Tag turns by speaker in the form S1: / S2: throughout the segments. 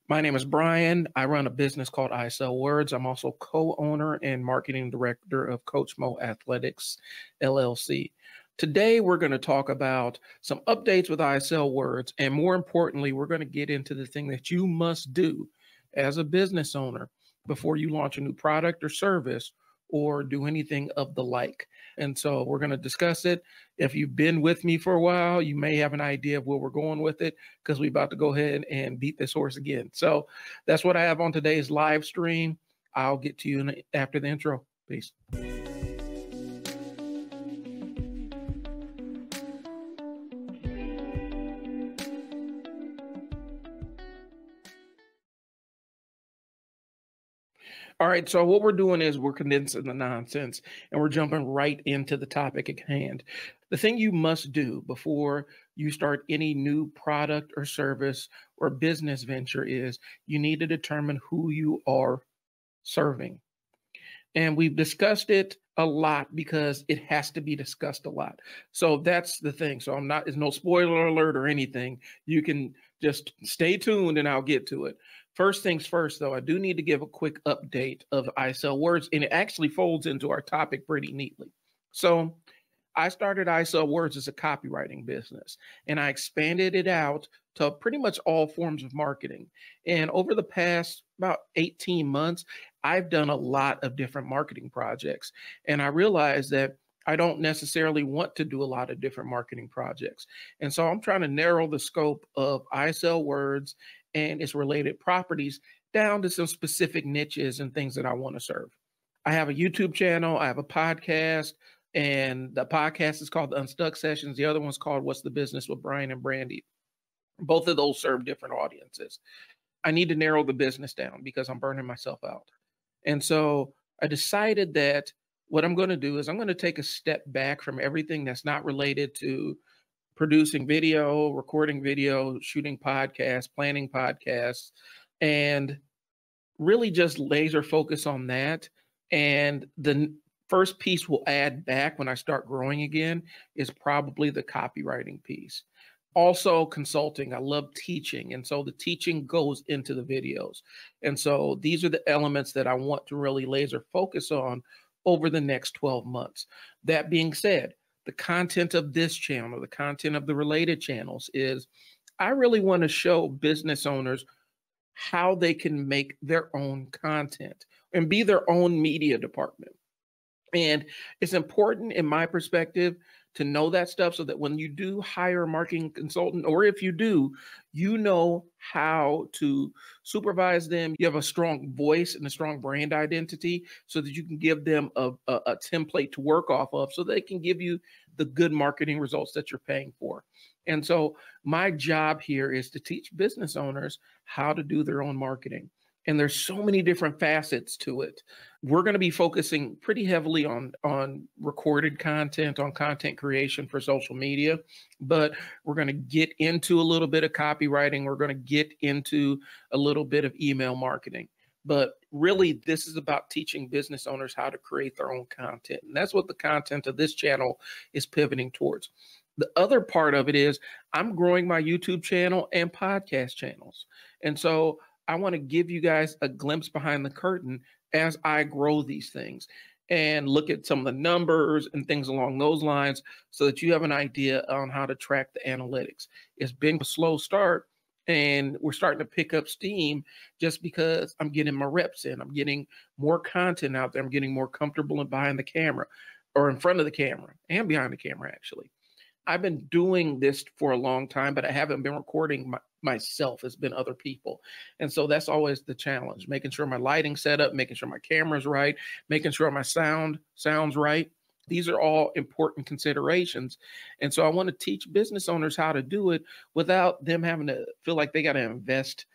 S1: My name is Brian. I run a business called I Sell Words. I'm also co-owner and marketing director of Coach Mo Athletics, LLC. Today, we're going to talk about some updates with I Sell Words. And more importantly, we're going to get into the thing that you must do as a business owner before you launch a new product or service or do anything of the like. And so we're going to discuss it. If you've been with me for a while, you may have an idea of where we're going with it because we're about to go ahead and beat this horse again. So that's what I have on today's live stream. I'll get to you after the intro. Peace. All right, so what we're doing is we're condensing the nonsense and we're jumping right into the topic at hand. The thing you must do before you start any new product or service or business venture is you need to determine who you are serving. And we've discussed it a lot because it has to be discussed a lot. So that's the thing. So it's no spoiler alert or anything. You can just stay tuned and I'll get to it. First things first, though, I do need to give a quick update of I Sell Words, and it actually folds into our topic pretty neatly. So I started I Sell Words as a copywriting business, and I expanded it out to pretty much all forms of marketing. And over the past about 18 months, I've done a lot of different marketing projects. And I realized that I don't necessarily want to do a lot of different marketing projects. And so I'm trying to narrow the scope of I Sell Words and its related properties down to some specific niches and things that I want to serve. I have a YouTube channel, I have a podcast, and the podcast is called The Unstuck Sessions. The other one's called What's the Business with Brian and Brandy. Both of those serve different audiences. I need to narrow the business down because I'm burning myself out. And so I decided that what I'm going to do is I'm going to take a step back from everything that's not related to producing video, recording video, shooting podcasts, planning podcasts, and really just laser focus on that. And the first piece we'll add back when I start growing again is probably the copywriting piece. Also consulting. I love teaching. And so the teaching goes into the videos. And so these are the elements that I want to really laser focus on over the next 12 months. That being said, the content of this channel, the content of the related channels is I really want to show business owners how they can make their own content and be their own media department. And it's important in my perspective to know that stuff so that when you do hire a marketing consultant, or if you do, you know how to supervise them. You have a strong voice and a strong brand identity so that you can give them a template to work off of so they can give you the good marketing results that you're paying for. And so my job here is to teach business owners how to do their own marketing. And there's so many different facets to it. We're going to be focusing pretty heavily on recorded content, on content creation for social media, but we're going to get into a little bit of copywriting. We're going to get into a little bit of email marketing. But really, this is about teaching business owners how to create their own content. And that's what the content of this channel is pivoting towards. The other part of it is I'm growing my YouTube channel and podcast channels. And so I want to give you guys a glimpse behind the curtain as I grow these things and look at some of the numbers and things along those lines so that you have an idea on how to track the analytics. It's been a slow start and we're starting to pick up steam just because I'm getting my reps in. I'm getting more content out there. I'm getting more comfortable in behind the camera or in front of the camera and behind the camera, actually. I've been doing this for a long time, but I haven't been recording myself. It's been other people. And so that's always the challenge, making sure my lighting's set up, making sure my camera's right, making sure my sound sounds right. These are all important considerations. And so I want to teach business owners how to do it without them having to feel like they got to invest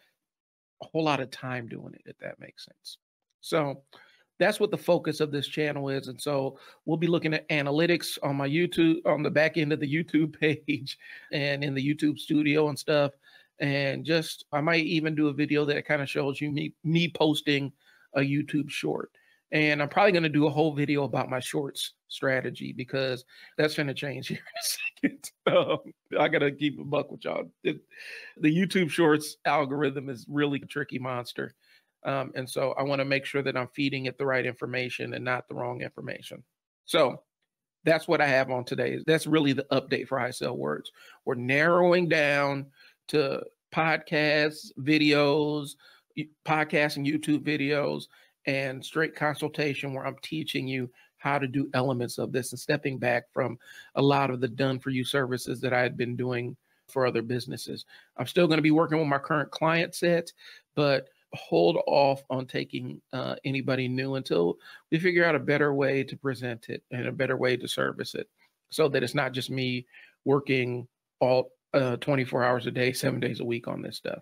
S1: a whole lot of time doing it, if that makes sense. So that's what the focus of this channel is. And so we'll be looking at analytics on my YouTube, on the back end of the YouTube page and in the YouTube studio and stuff. And just, I might even do a video that kind of shows you me posting a YouTube short. And I'm probably going to do a whole video about my shorts strategy because that's going to change here in a second. I got to keep a buck with y'all. The YouTube shorts algorithm is really a tricky monster. And so I want to make sure that I'm feeding it the right information and not the wrong information. So that's what I have on today. That's really the update for I Sell Words. We're narrowing down to podcasts, videos, podcasts and YouTube videos, and straight consultation where I'm teaching you how to do elements of this and stepping back from a lot of the done for you services that I had been doing for other businesses. I'm still going to be working with my current client set, but hold off on taking anybody new until we figure out a better way to present it and a better way to service it so that it's not just me working all 24 hours a day, 7 days a week on this stuff.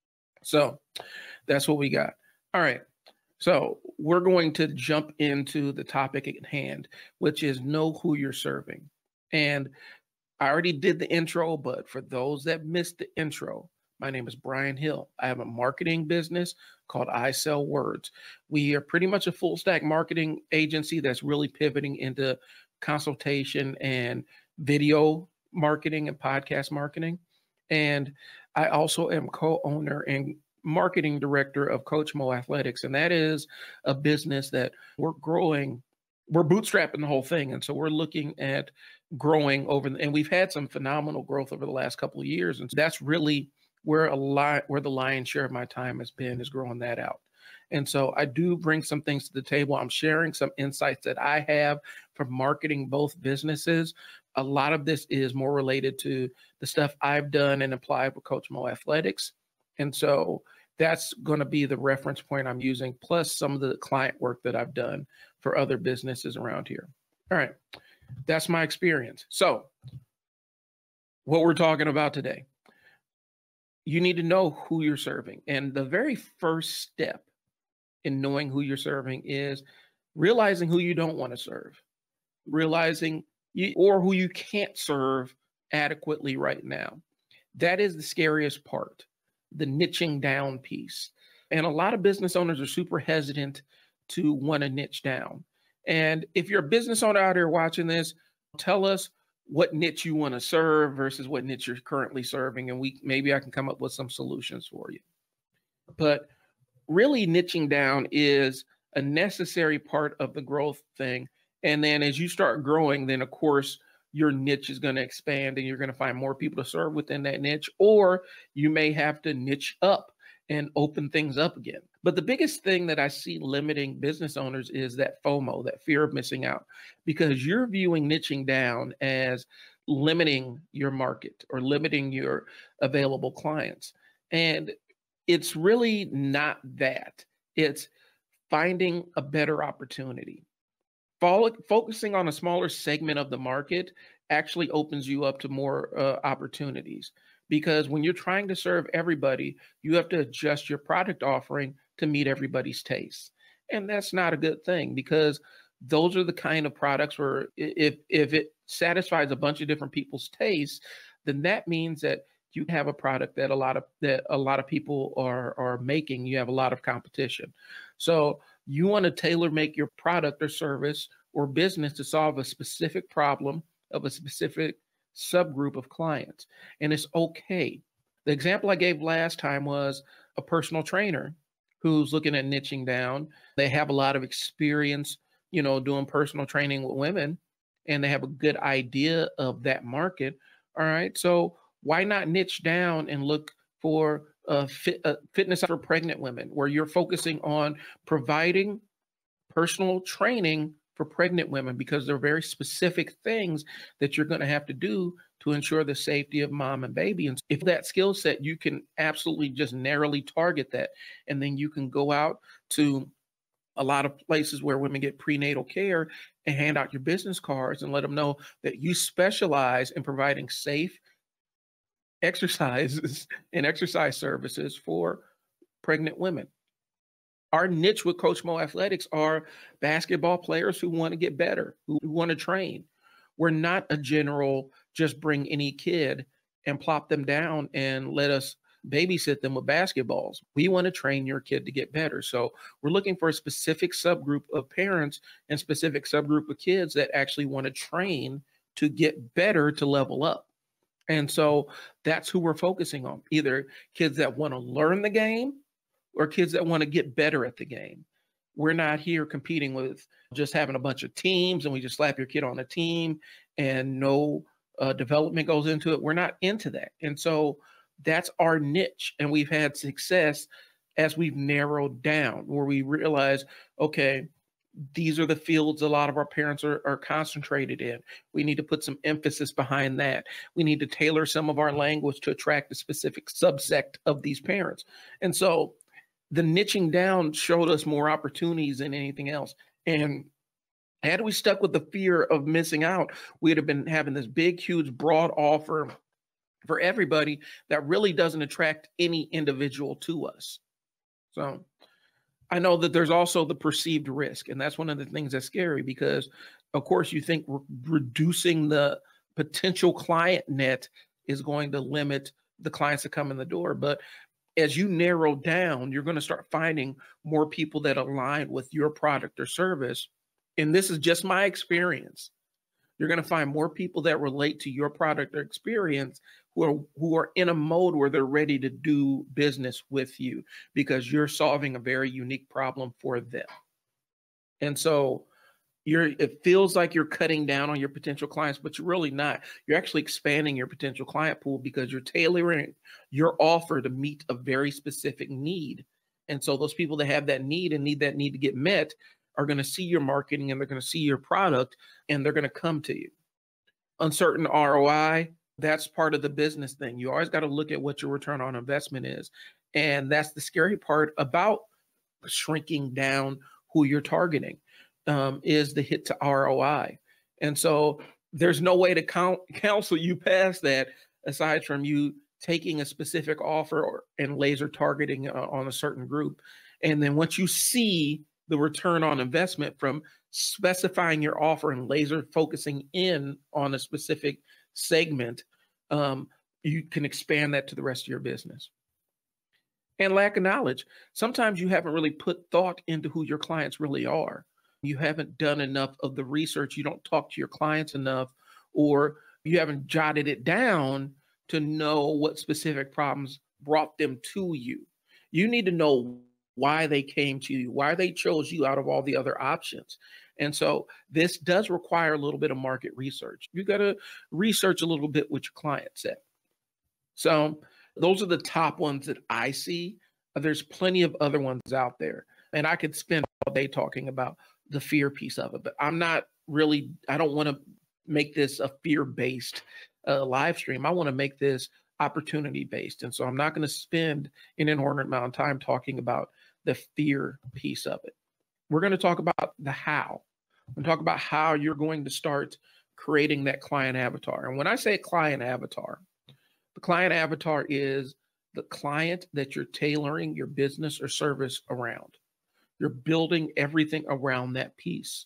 S1: So that's what we got. All right. So we're going to jump into the topic at hand, which is know who you're serving. And I already did the intro, but for those that missed the intro, my name is Brian Hill. I have a marketing business called I Sell Words. We are pretty much a full stack marketing agency that's really pivoting into consultation and video marketing and podcast marketing. And I also am co-owner and marketing director of Coach Mo Athletics. And that is a business that we're growing. We're bootstrapping the whole thing. And so we're looking at growing and we've had some phenomenal growth over the last couple of years. And so that's really where the lion's share of my time has been, is growing that out. And so I do bring some things to the table. I'm sharing some insights that I have from marketing both businesses. A lot of this is more related to the stuff I've done and applied with Coach Mo Athletics. And so that's going to be the reference point I'm using, plus some of the client work that I've done for other businesses around here. All right. That's my experience. So what we're talking about today, you need to know who you're serving. And the very first step in knowing who you're serving is realizing who you don't want to serve, realizing or who you can't serve adequately right now. That is the scariest part, the niching down piece. And a lot of business owners are super hesitant to want to niche down. And if you're a business owner out here watching this, tell us what niche you want to serve versus what niche you're currently serving. And maybe I can come up with some solutions for you. But really niching down is a necessary part of the growth thing. And then as you start growing, then of course, your niche is going to expand and you're going to find more people to serve within that niche, or you may have to niche up and open things up again. But the biggest thing that I see limiting business owners is that FOMO, that fear of missing out, because you're viewing niching down as limiting your market or limiting your available clients. And it's really not that. It's finding a better opportunity. Focusing on a smaller segment of the market actually opens you up to more opportunities, because when you're trying to serve everybody, you have to adjust your product offering to meet everybody's tastes. And that's not a good thing, because those are the kind of products where if it satisfies a bunch of different people's tastes, then that means that you have a product that a lot of people are making. You have a lot of competition. So you want to tailor make your product or service or business to solve a specific problem of a specific subgroup of clients. And it's okay. The example I gave last time was a personal trainer who's looking at niching down. They have a lot of experience, doing personal training with women, and they have a good idea of that market. All right. So why not niche down and look for fitness for pregnant women, where you're focusing on providing personal training for pregnant women, because there are very specific things that you're going to have to do to ensure the safety of mom and baby. And if that skill set, you can absolutely just narrowly target that. And then you can go out to a lot of places where women get prenatal care and hand out your business cards and let them know that you specialize in providing safe exercises and exercise services for pregnant women. Our niche with Coach Mo Athletics are basketball players who want to get better, who want to train. We're not a general, just bring any kid and plop them down and let us babysit them with basketballs. We want to train your kid to get better. So we're looking for a specific subgroup of parents and specific subgroup of kids that actually want to train to get better, to level up. And so that's who we're focusing on, either kids that want to learn the game or kids that want to get better at the game. We're not here competing with just having a bunch of teams and we just slap your kid on a team and no development goes into it. We're not into that. And so that's our niche. And we've had success as we've narrowed down, where we realize, okay, these are the fields a lot of our parents are concentrated in. We need to put some emphasis behind that. We need to tailor some of our language to attract a specific subsect of these parents. And so the niching down showed us more opportunities than anything else. And had we stuck with the fear of missing out, we'd have been having this big, huge, broad offer for everybody that really doesn't attract any individual to us. So I know that there's also the perceived risk, and that's one of the things that's scary because, of course, you think reducing the potential client net is going to limit the clients that come in the door. But as you narrow down, you're going to start finding more people that align with your product or service. And this is just my experience. You're going to find more people that relate to your product or experience who are in a mode where they're ready to do business with you because you're solving a very unique problem for them. And so it feels like you're cutting down on your potential clients, but you're really not. You're actually expanding your potential client pool because you're tailoring your offer to meet a very specific need. And so those people that have that need and need that need to get met are going to see your marketing and they're going to see your product and they're going to come to you. Uncertain ROI, that's part of the business thing. You always got to look at what your return on investment is. And that's the scary part about shrinking down who you're targeting, is the hit to ROI. And so there's no way to counsel you past that aside from you taking a specific offer and laser targeting on a certain group. And then once you see the return on investment from specifying your offer and laser focusing in on a specific segment, you can expand that to the rest of your business. And lack of knowledge. Sometimes you haven't really put thought into who your clients really are. You haven't done enough of the research. You don't talk to your clients enough, or you haven't jotted it down to know what specific problems brought them to you. You need to know why they came to you, why they chose you out of all the other options. And so this does require a little bit of market research. You got to research a little bit with your client set. So those are the top ones that I see. There's plenty of other ones out there. And I could spend all day talking about the fear piece of it, but I don't want to make this a fear-based live stream. I want to make this opportunity-based. And so I'm not going to spend an inordinate amount of time talking about the fear piece of it. We're going to talk about the how. And talk about how you're going to start creating that client avatar. And when I say client avatar, the client avatar is the client that you're tailoring your business or service around. You're building everything around that piece.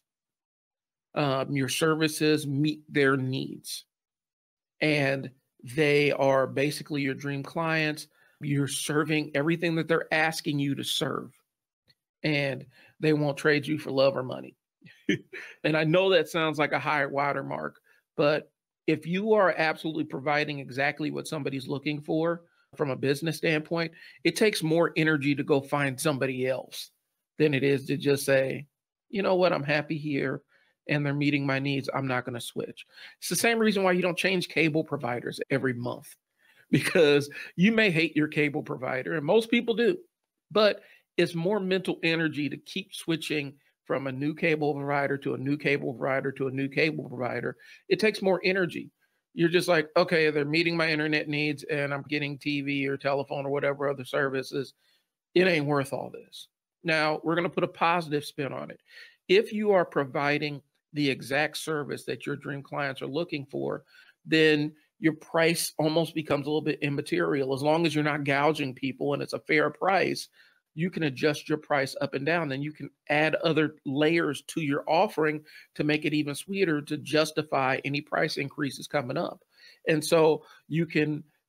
S1: Your services meet their needs. And they are basically your dream clients. You're serving everything that they're asking you to serve. And they won't trade you for love or money. And I know that sounds like a high watermark, but if you are absolutely providing exactly what somebody's looking for from a business standpoint, it takes more energy to go find somebody else than it is to just say, you know what, I'm happy here and they're meeting my needs. I'm not going to switch. It's the same reason why you don't change cable providers every month, because you may hate your cable provider, and most people do, but it's more mental energy to keep switching from a new cable provider to a new cable provider to a new cable provider. It takes more energy. You're just like, okay, they're meeting my internet needs and I'm getting TV or telephone or whatever other services. It ain't worth all this. Now, we're going to put a positive spin on it. If you are providing the exact service that your dream clients are looking for, then your price almost becomes a little bit immaterial. As long as you're not gouging people and it's a fair price, you can adjust your price up and down. Then you can add other layers to your offering to make it even sweeter to justify any price increases coming up. And so you can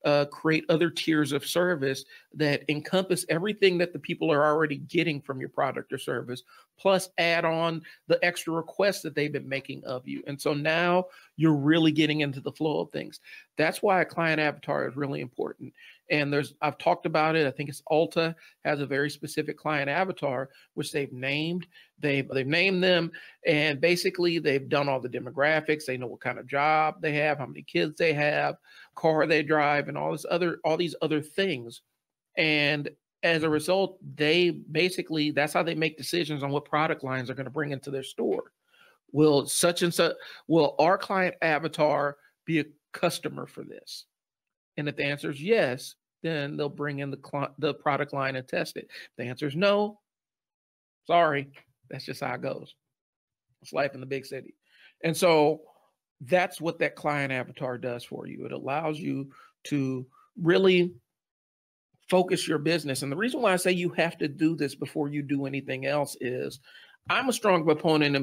S1: create other tiers of service that encompass everything that the people are already getting from your product or service, plus add on the extra requests that they've been making of you. And so now you're really getting into the flow of things. That's why a client avatar is really important. And I've talked about it. I think it's Ulta has a very specific client avatar, which they've named. They've named them, and basically they've done all the demographics. They know what kind of job they have, how many kids they have, car they drive, and all these other things. And as a result, that's how they make decisions on what product lines are going to bring into their store. Will such and such, will our client avatar be a customer for this? And if the answer is yes, then they'll bring in the product line and test it. If the answer is no, sorry, that's just how it goes. It's life in the big city. And so that's what that client avatar does for you. It allows you to really focus your business. And the reason why I say you have to do this before you do anything else is I'm a strong proponent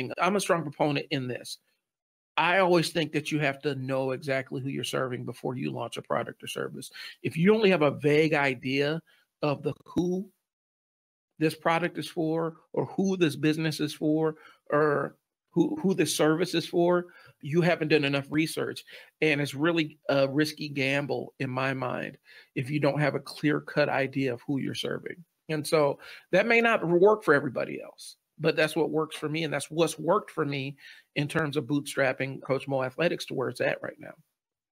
S1: in this. I always think that you have to know exactly who you're serving before you launch a product or service. If you only have a vague idea of who this product is for, or who this business is for, or who this service is for, you haven't done enough research. And it's really a risky gamble in my mind if you don't have a clear-cut idea of who you're serving. And so that may not work for everybody else, but that's what works for me. And that's what's worked for me in terms of bootstrapping Coach Mo Athletics to where it's at right now.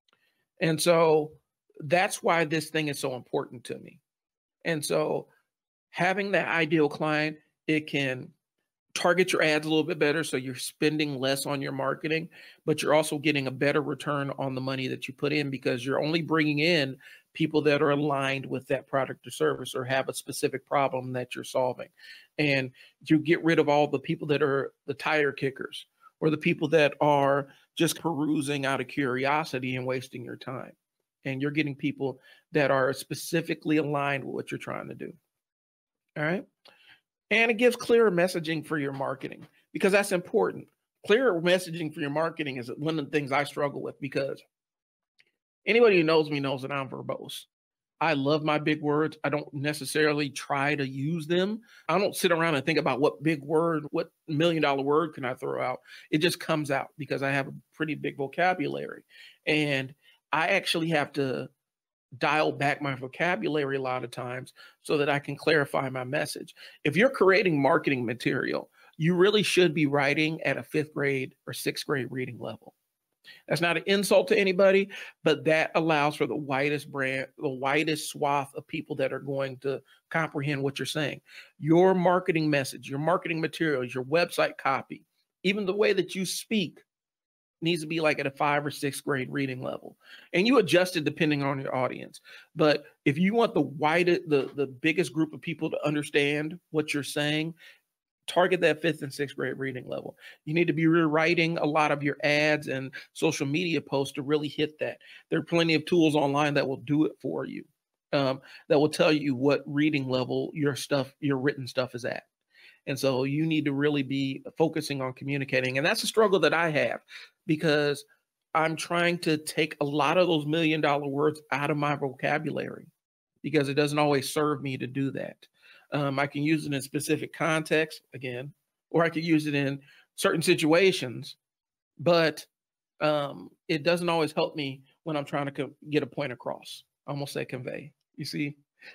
S1: And so that's why this thing is so important to me. And so having that ideal client, it can target your ads a little bit better. So you're spending less on your marketing, but you're also getting a better return on the money that you put in, because you're only bringing in people that are aligned with that product or service or have a specific problem that you're solving. And you get rid of all the people that are the tire kickers or the people that are just perusing out of curiosity and wasting your time. And you're getting people that are specifically aligned with what you're trying to do. All right. And it gives clearer messaging for your marketing, because that's important. Clearer messaging for your marketing is one of the things I struggle with, because anybody who knows me knows that I'm verbose. I love my big words. I don't necessarily try to use them. I don't sit around and think about what $1 million word can I throw out. It just comes out because I have a pretty big vocabulary. And I actually have to dial back my vocabulary a lot of times so that I can clarify my message. If you're creating marketing material, you really should be writing at a 5th grade or 6th grade reading level. That's not an insult to anybody, but that allows for the widest swath of people that are going to comprehend what you're saying. Your marketing message, your marketing materials, your website copy, even the way that you speak needs to be like at a 5th or 6th grade reading level. And you adjust it depending on your audience. But if you want the biggest group of people to understand what you're saying, target that 5th and 6th grade reading level. You need to be rewriting a lot of your ads and social media posts to really hit that. There are plenty of tools online that will do it for you, that will tell you what reading level your written stuff is at. And so you need to really be focusing on communicating. And that's a struggle that I have, because I'm trying to take a lot of those $1 million words out of my vocabulary, because it doesn't always serve me to do that. I can use it in specific context again, or I could use it in certain situations, but it doesn't always help me when I'm trying to get a point across. I almost say convey, you see?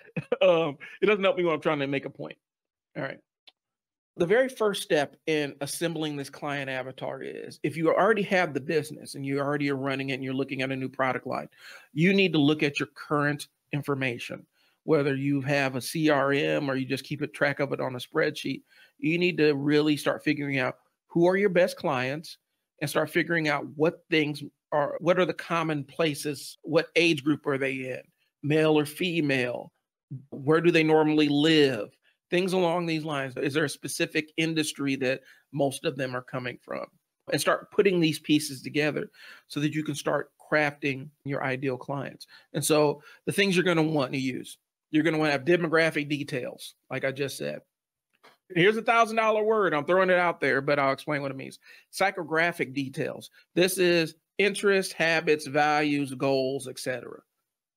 S1: It doesn't help me when I'm trying to make a point. All right. The very first step in assembling this client avatar is, if you already have the business and you already are running it and you're looking at a new product line, you need to look at your current information. Whether you have a CRM or you just keep a track of it on a spreadsheet, you need to really start figuring out who are your best clients and start figuring out what are the common places, what age group are they in, male or female, where do they normally live, things along these lines. Is there a specific industry that most of them are coming from? And start putting these pieces together so that you can start crafting your ideal clients. And so the things you're going to want to use, you're going to want to have demographic details, like I just said. Here's a $1,000 word. I'm throwing it out there, but I'll explain what it means. Psychographic details. This is interests, habits, values, goals, etc.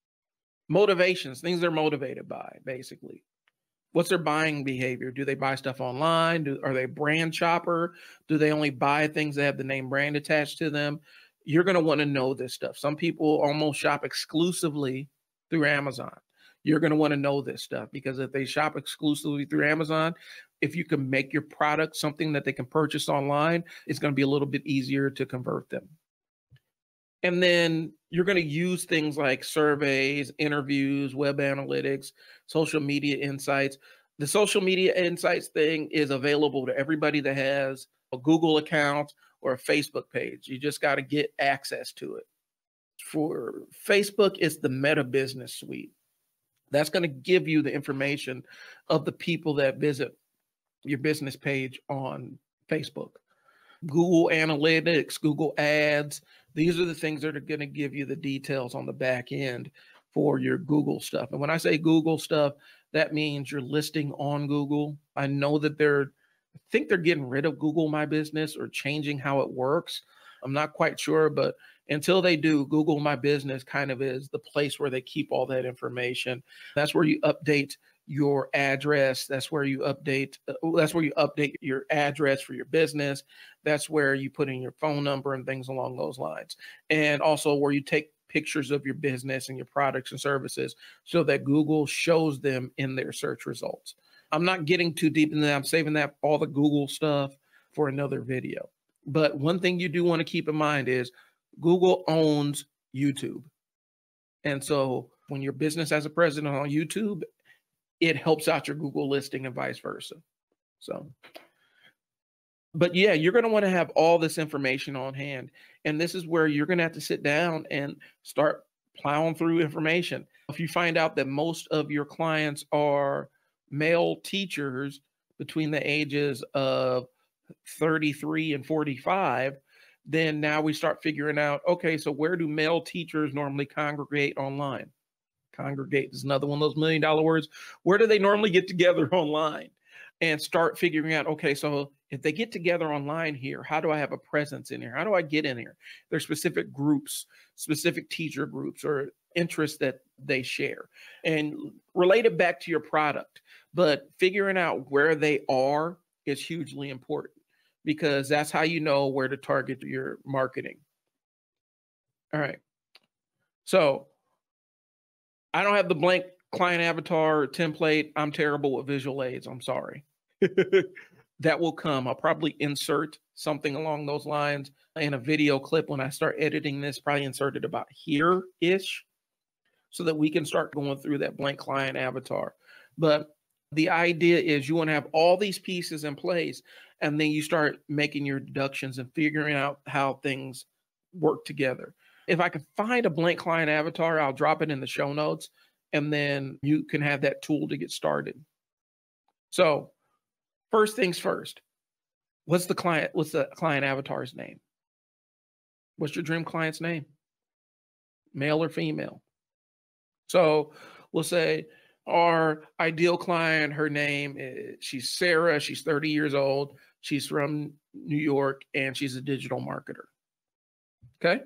S1: Motivations, things they're motivated by, basically. What's their buying behavior? Do they buy stuff online? Are they a brand shopper? Do they only buy things that have the name brand attached to them? You're going to want to know this stuff. Some people almost shop exclusively through Amazon. You're going to want to know this stuff because if they shop exclusively through Amazon, if you can make your product something that they can purchase online, it's going to be a little bit easier to convert them. And then you're going to use things like surveys, interviews, web analytics, social media insights. The social media insights thing is available to everybody that has a Google account or a Facebook page. You just got to get access to it. For Facebook, it's the Meta Business Suite. That's going to give you the information of the people that visit your business page on Facebook. Google Analytics, Google Ads, these are the things that are going to give you the details on the back end for your Google stuff. And when I say Google stuff, that means you're listing on Google. I know that I think they're getting rid of Google My Business or changing how it works. I'm not quite sure, but until they do, Google My Business kind of is the place where they keep all that information. That's where you update your address. That's where you update your address for your business. That's where you put in your phone number and things along those lines. And also where you take pictures of your business and your products and services so that Google shows them in their search results. I'm not getting too deep into that. I'm saving that all the Google stuff for another video. But one thing you do want to keep in mind is Google owns YouTube. And so when your business has a presence on YouTube, it helps out your Google listing and vice versa. So, but yeah, you're going to want to have all this information on hand. And this is where you're going to have to sit down and start plowing through information. If you find out that most of your clients are male teachers between the ages of 33 and 45, then now we start figuring out, okay, so where do male teachers normally congregate online? Congregate is another one of those $1 million words. Where do they normally get together online? And start figuring out, okay, so if they get together online here, how do I have a presence in here? How do I get in here? There's specific groups, specific teacher groups or interests that they share, and relate it back to your product. But figuring out where they are is hugely important because that's how you know where to target your marketing. All right. So I don't have the blank client avatar or template. I'm terrible with visual aids. I'm sorry. That will come. I'll probably insert something along those lines in a video clip when I start editing this, probably insert it about here-ish so that we can start going through that blank client avatar. But the idea is you want to have all these pieces in place, and then you start making your deductions and figuring out how things work together. If I can find a blank client avatar, I'll drop it in the show notes, and then you can have that tool to get started. So first things first, what's the client avatar's name? What's your dream client's name? Male or female? So we'll say our ideal client, her name is, she's Sarah, she's 30 years old, she's from New York, and she's a digital marketer. Okay?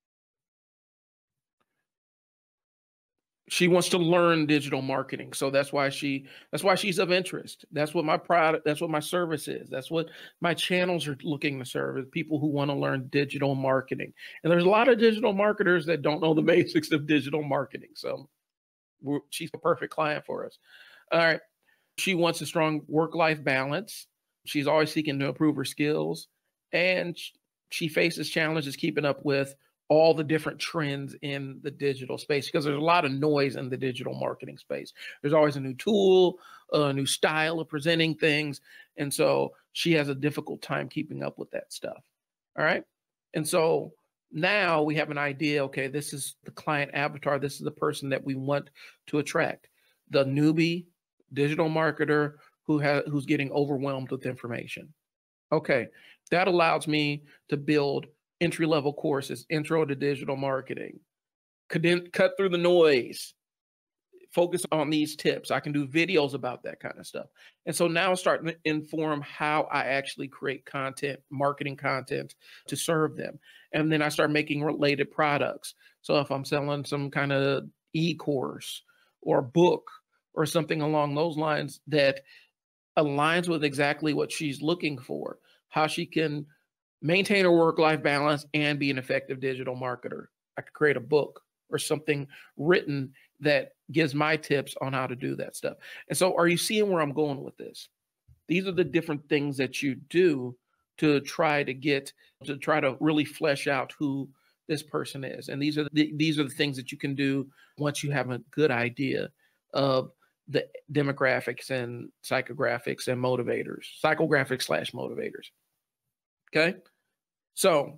S1: She wants to learn digital marketing. So that's why she's of interest. That's what my product, that's what my service is. That's what my channels are looking to serve, is people who want to learn digital marketing. And there's a lot of digital marketers that don't know the basics of digital marketing. So she's a perfect client for us. All right. She wants a strong work-life balance. She's always seeking to improve her skills. And she faces challenges keeping up with all the different trends in the digital space because there's a lot of noise in the digital marketing space. There's always a new tool, a new style of presenting things. And so she has a difficult time keeping up with that stuff. All right. And so now we have an idea, okay, this is the client avatar. This is the person that we want to attract. The newbie digital marketer who's getting overwhelmed with information. Okay, that allows me to build entry-level courses, intro to digital marketing, cut through the noise, focus on these tips. I can do videos about that kind of stuff. And so now start to inform how I actually create content, marketing content to serve them. And then I start making related products. So if I'm selling some kind of e-course or book or something along those lines that aligns with exactly what she's looking for, how she can maintain her work-life balance and be an effective digital marketer. I could create a book or something written that gives my tips on how to do that stuff. And so are you seeing where I'm going with this? These are the different things that you do to try to really flesh out who this person is. And these are the things that you can do once you have a good idea of the demographics and psychographics and motivators, psychographics/motivators. Okay. So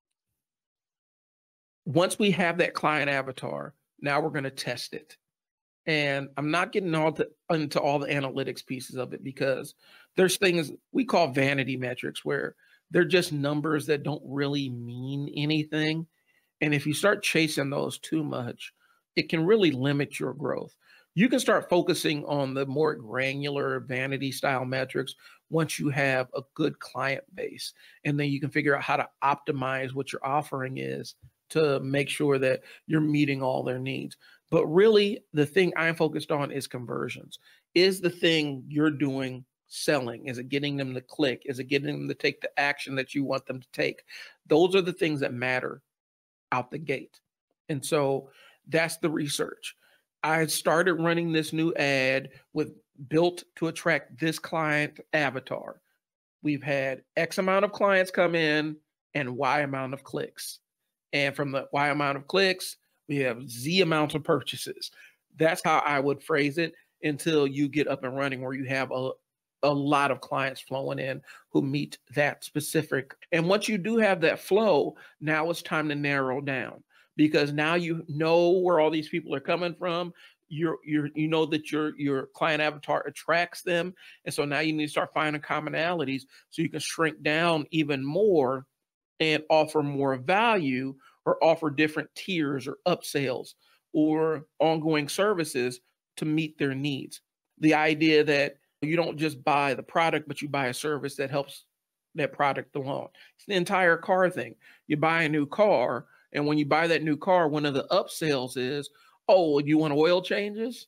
S1: once we have that client avatar, now we're going to test it. And I'm not getting into all the analytics pieces of it because there's things we call vanity metrics where they're just numbers that don't really mean anything. And if you start chasing those too much, it can really limit your growth. You can start focusing on the more granular vanity style metrics once you have a good client base. And then you can figure out how to optimize what your offering is to make sure that you're meeting all their needs. But really, the thing I'm focused on is conversions. Is the thing you're doing selling? Is it getting them to click? Is it getting them to take the action that you want them to take? Those are the things that matter out the gate. And so that's the research. I started running this new ad with built to attract this client avatar. We've had X amount of clients come in and Y amount of clicks. And from the Y amount of clicks, we have Z amount of purchases. That's how I would phrase it until you get up and running where you have a lot of clients flowing in who meet that specific. And once you do have that flow, now it's time to narrow down because now you know where all these people are coming from. You know that your client avatar attracts them. And so now you need to start finding commonalities so you can shrink down even more and offer more value or offer different tiers or upsells or ongoing services to meet their needs. The idea that you don't just buy the product, but you buy a service that helps that product along. It's the entire car thing. You buy a new car, and when you buy that new car, one of the upsells is, oh, you want oil changes?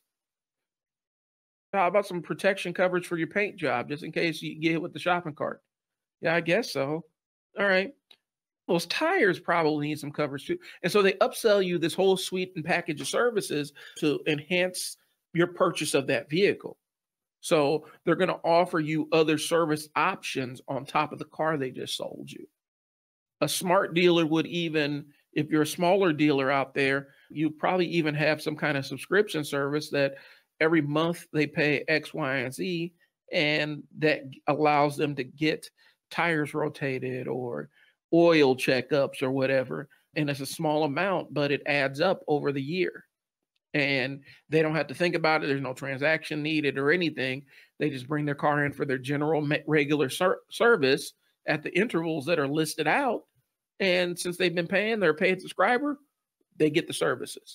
S1: How about some protection coverage for your paint job, just in case you get hit with the shopping cart? Yeah, I guess so. All right. Those tires probably need some coverage too. And so they upsell you this whole suite and package of services to enhance your purchase of that vehicle. So they're going to offer you other service options on top of the car they just sold you. A smart dealer would even, if you're a smaller dealer out there, you probably even have some kind of subscription service that every month they pay X, Y, and Z, and that allows them to get tires rotated or oil checkups or whatever. And it's a small amount, but it adds up over the year. And they don't have to think about it. There's no transaction needed or anything. They just bring their car in for their general regular service at the intervals that are listed out. And since they've been paying, they're a paid subscriber, they get the services.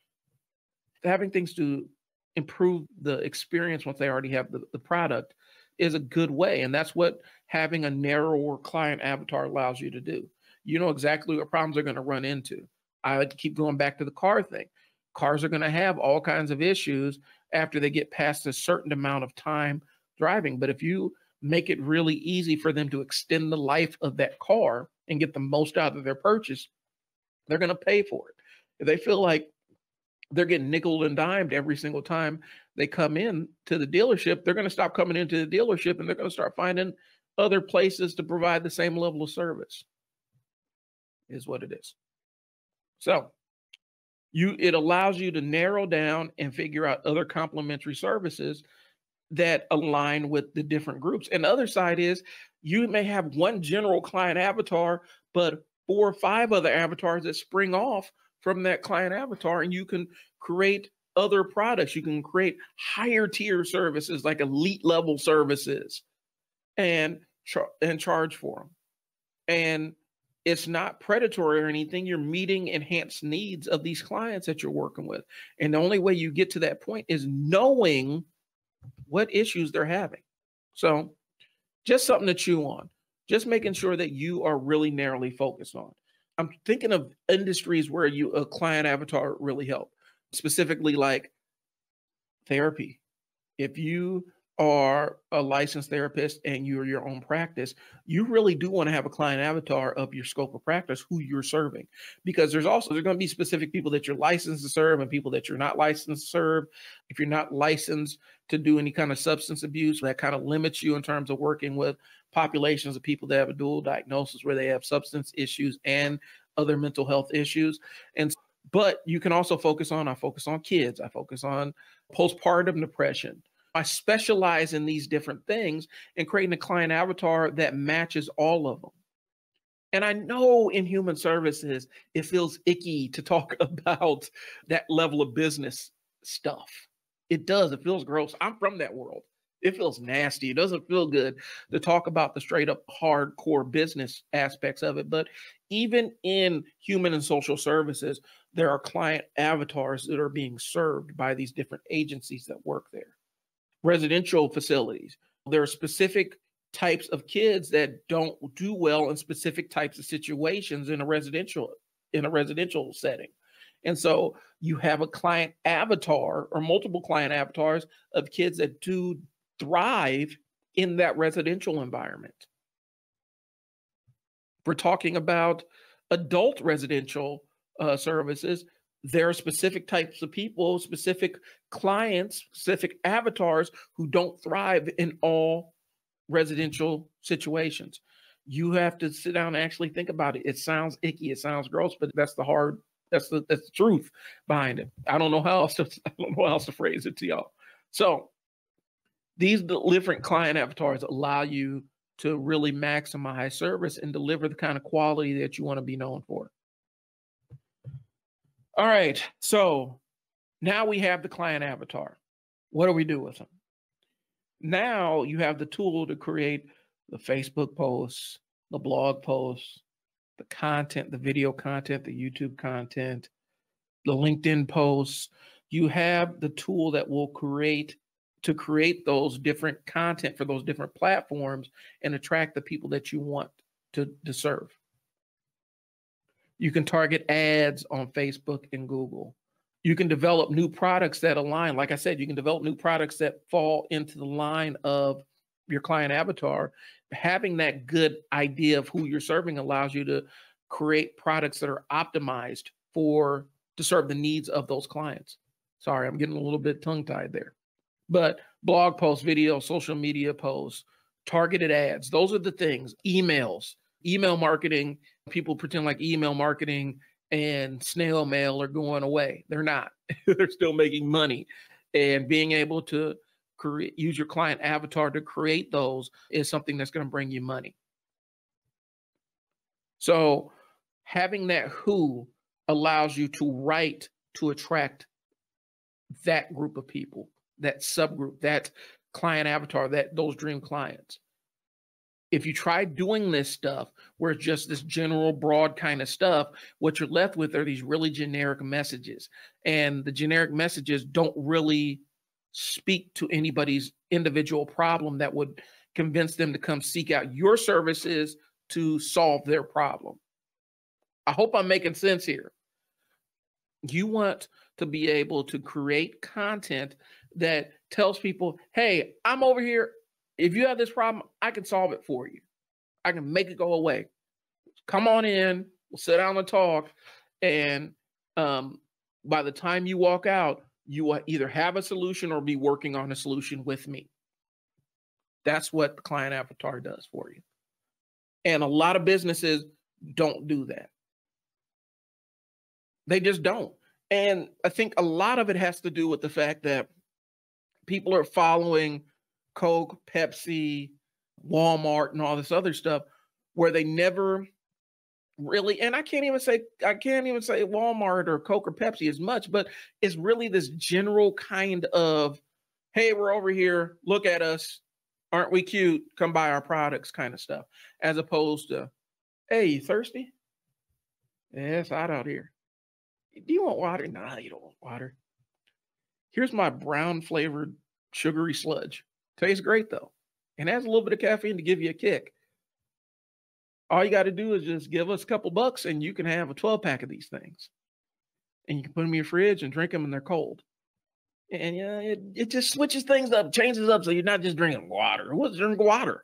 S1: Having things to improve the experience once they already have the product is a good way. And that's what having a narrower client avatar allows you to do. You know exactly what problems they're going to run into. I like to keep going back to the car thing. Cars are going to have all kinds of issues after they get past a certain amount of time driving. But if you make it really easy for them to extend the life of that car and get the most out of their purchase, they're going to pay for it. If they feel like they're getting nickel and dimed every single time they come in to the dealership, they're going to stop coming into the dealership and they're going to start finding other places to provide the same level of service, is what it is. So it allows you to narrow down and figure out other complementary services that align with the different groups. And the other side is you may have one general client avatar, but 4 or 5 other avatars that spring off from that client avatar, and you can create other products. You can create higher tier services like elite level services and charge for them. And it's not predatory or anything. You're meeting enhanced needs of these clients that you're working with. And the only way you get to that point is knowing what issues they're having. So just something to chew on, just making sure that you are really narrowly focused on. I'm thinking of industries where a client avatar really help. specifically like therapy. If you are a licensed therapist and you're your own practice, you really do want to have a client avatar of your scope of practice, who you're serving, because there's going to be specific people that you're licensed to serve and people that you're not licensed to serve. If you're not licensed to do any kind of substance abuse, that kind of limits you in terms of working with populations of people that have a dual diagnosis where they have substance issues and other mental health issues. And but you can also I focus on kids, I focus on postpartum depression. I specialize in these different things and creating a client avatar that matches all of them. And I know in human services, it feels icky to talk about that level of business stuff. It does. It feels gross. I'm from that world. It feels nasty. It doesn't feel good to talk about the straight up hardcore business aspects of it. But even in human and social services, there are client avatars that are being served by these different agencies that work there. Residential facilities, there are specific types of kids that don't do well in specific types of situations in a residential setting. And so you have a client avatar or multiple client avatars of kids that do thrive in that residential environment. We're talking about adult residential services. There are specific types of people, specific clients, specific avatars who don't thrive in all residential situations. You have to sit down and actually think about it. It sounds icky, it sounds gross, but that's the truth behind it. I don't know how else to phrase it to y'all. So these different client avatars allow you to really maximize service and deliver the kind of quality that you want to be known for. All right, so now we have the client avatar. What do we do with them? Now you have the tool to create the Facebook posts, the blog posts, the content, the video content, the YouTube content, the LinkedIn posts. You have the tool that will create those different content for those different platforms and attract the people that you want to serve. You can target ads on Facebook and Google. You can develop new products that align. Like I said, you can develop new products that fall into the line of your client avatar. Having that good idea of who you're serving allows you to create products that are optimized to serve the needs of those clients. Sorry, I'm getting a little bit tongue-tied there. But blog posts, video, social media posts, targeted ads, those are the things. Email marketing. People pretend like email marketing and snail mail are going away. They're not. They're still making money. And being able to use your client avatar to create those is something that's going to bring you money. So having that who allows you to write to attract that group of people, that subgroup, that client avatar, those dream clients. If you try doing this stuff where it's just this general broad kind of stuff, what you're left with are these really generic messages. And the generic messages don't really speak to anybody's individual problem that would convince them to come seek out your services to solve their problem. I hope I'm making sense here. You want to be able to create content that tells people, hey, I'm over here. If you have this problem, I can solve it for you. I can make it go away. Come on in, we'll sit down and talk. And by the time you walk out, you will either have a solution or be working on a solution with me. That's what the client avatar does for you. And a lot of businesses don't do that. They just don't. And I think a lot of it has to do with the fact that people are following Coke, Pepsi, Walmart, and all this other stuff where they never really, and I can't even say Walmart or Coke or Pepsi as much, but it's really this general kind of, hey, we're over here, look at us, aren't we cute, come buy our products kind of stuff, as opposed to, hey, you thirsty? Yeah, it's hot out here. Do you want water? Nah, you don't want water. Here's my brown flavored sugary sludge. Tastes great though, and has a little bit of caffeine to give you a kick. All you got to do is just give us a couple bucks and you can have a 12-pack of these things. and you can put them in your fridge and drink them and they're cold. And yeah, it just switches things up, changes up. So you're not just drinking water. What's drink water?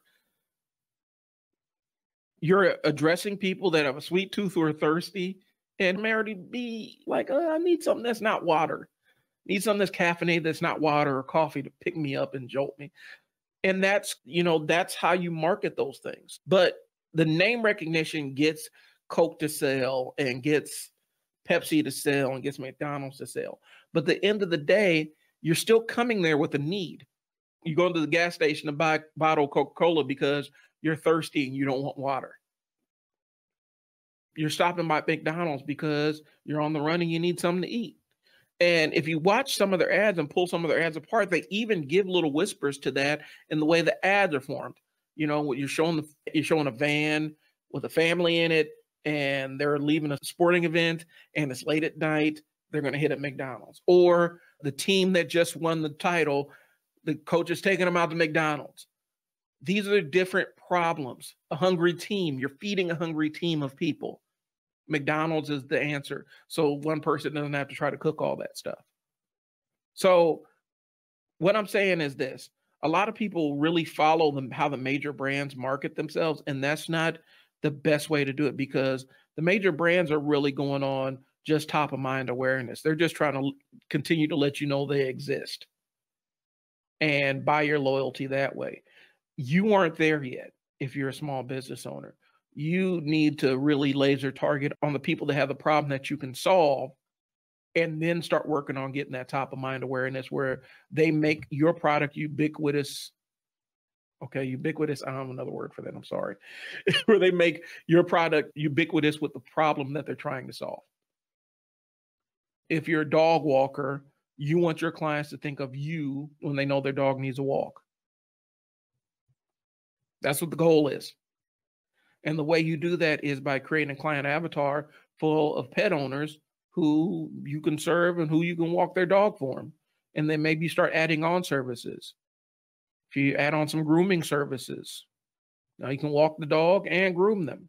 S1: You're addressing people that have a sweet tooth who are thirsty and may already be like, I need something that's not water. Need something that's caffeinated that's not water or coffee to pick me up and jolt me. And that's, that's how you market those things. But the name recognition gets Coke to sell and gets Pepsi to sell and gets McDonald's to sell. But at the end of the day, you're still coming there with a need. You go into the gas station to buy a bottle of Coca-Cola because you're thirsty and you don't want water. You're stopping by McDonald's because you're on the run and you need something to eat. And if you watch some of their ads and pull some of their ads apart, they even give little whispers to that in the way the ads are formed. You're showing a van with a family in it, and they're leaving a sporting event, and it's late at night. They're going to hit at McDonald's, or the team that just won the title, the coach is taking them out to McDonald's. These are different problems. A hungry team, you're feeding a hungry team of people. McDonald's is the answer. So one person doesn't have to try to cook all that stuff. So what I'm saying is this: a lot of people really follow how the major brands market themselves, and that's not the best way to do it, because the major brands are really going on just top of mind awareness. They're just trying to continue to let you know they exist and buy your loyalty that way. You aren't there yet if you're a small business owner. You need to really laser target on the people that have the problem that you can solve, and then start working on getting that top of mind awareness where they make your product ubiquitous. Okay, ubiquitous. I don't have another word for that. I'm sorry. Where they make your product ubiquitous with the problem that they're trying to solve. If you're a dog walker, you want your clients to think of you when they know their dog needs a walk. That's what the goal is. And the way you do that is by creating a client avatar full of pet owners who you can serve and who you can walk their dog for them. And then maybe start adding on services. If you add on some grooming services, now you can walk the dog and groom them.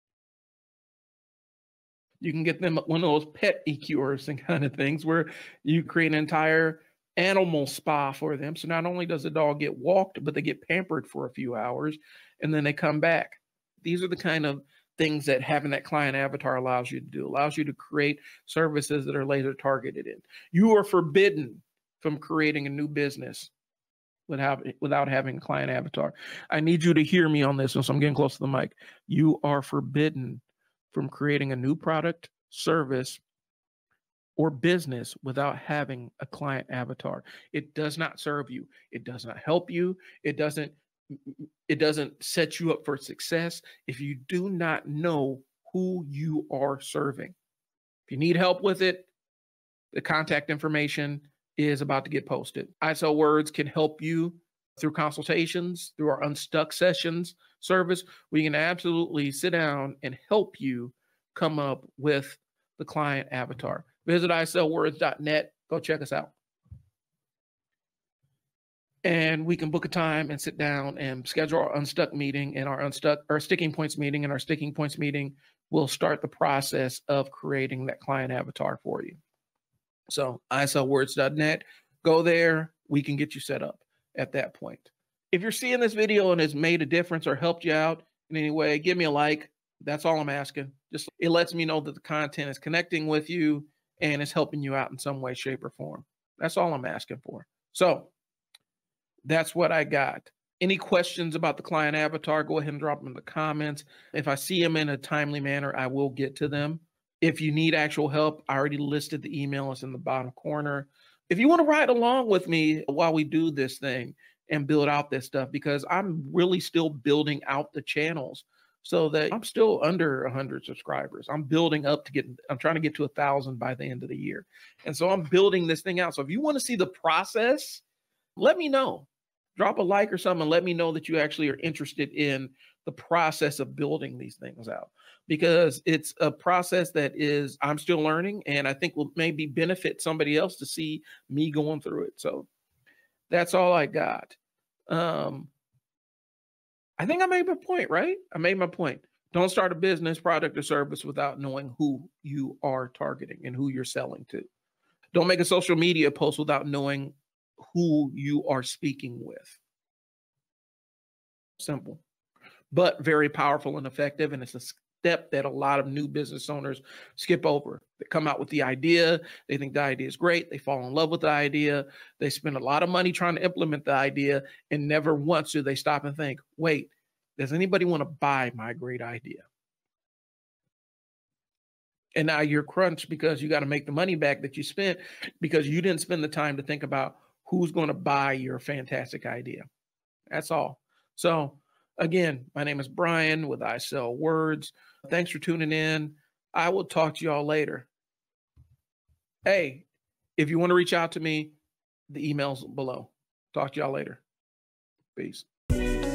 S1: You can get them one of those pet EQers and kind of things where you create an entire animal spa for them. So not only does the dog get walked, but they get pampered for a few hours and then they come back. These are the kind of things that having that client avatar allows you to do, allows you to create services that are laser targeted in. You are forbidden from creating a new business without having a client avatar. I need you to hear me on this, since I'm getting close to the mic. You are forbidden from creating a new product, service, or business without having a client avatar. It does not serve you. It does not help you. It doesn't set you up for success if you do not know who you are serving. If you need help with it, the contact information is about to get posted. ISO Words can help you through consultations, through our Unstuck Sessions service. We can absolutely sit down and help you come up with the client avatar. Visit isowords.net. Go check us out. And we can book a time and sit down and schedule our Unstuck meeting and our Sticking Points meeting. And our Sticking Points meeting will start the process of creating that client avatar for you. So isowords.net, go there. We can get you set up at that point. If you're seeing this video and it's made a difference or helped you out in any way, give me a like. That's all I'm asking. Just it lets me know that the content is connecting with you and it's helping you out in some way, shape, or form. That's all I'm asking for. So that's what I got. Any questions about the client avatar, go ahead and drop them in the comments. If I see them in a timely manner, I will get to them. If you need actual help, I already listed the email. It's in the bottom corner. If you want to ride along with me while we do this thing and build out this stuff, because I'm really still building out the channels so that I'm still under 100 subscribers. I'm building up I'm trying to get to 1,000 by the end of the year. And so I'm building this thing out. So if you want to see the process, let me know. Drop a like or something and let me know that you actually are interested in the process of building these things out, because it's a process that I'm still learning, and I think will maybe benefit somebody else to see me going through it. So that's all I got. I think I made my point, right? I made my point. Don't start a business, product, or service without knowing who you are targeting and who you're selling to. Don't make a social media post without knowing who you are speaking with. Simple, but very powerful and effective. And it's a step that a lot of new business owners skip over. They come out with the idea. They think the idea is great. They fall in love with the idea. They spend a lot of money trying to implement the idea, and never once do they stop and think, wait, does anybody want to buy my great idea? And now you're crunched because you got to make the money back that you spent because you didn't spend the time to think about who's going to buy your fantastic idea. That's all. So again, my name is Brian with I Sell Words. Thanks for tuning in. I will talk to y'all later. Hey, if you want to reach out to me, the email's below. Talk to y'all later. Peace.